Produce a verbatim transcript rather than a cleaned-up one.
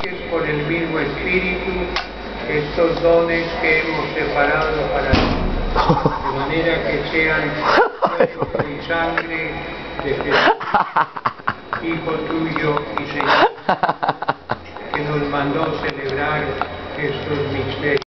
glorifiques por el mismo Espíritu estos dones que hemos separado para ti, de manera que sean cuerpo y sangre de Jesús, Hijo tuyo y Señor, que nos mandó celebrar estos misterios.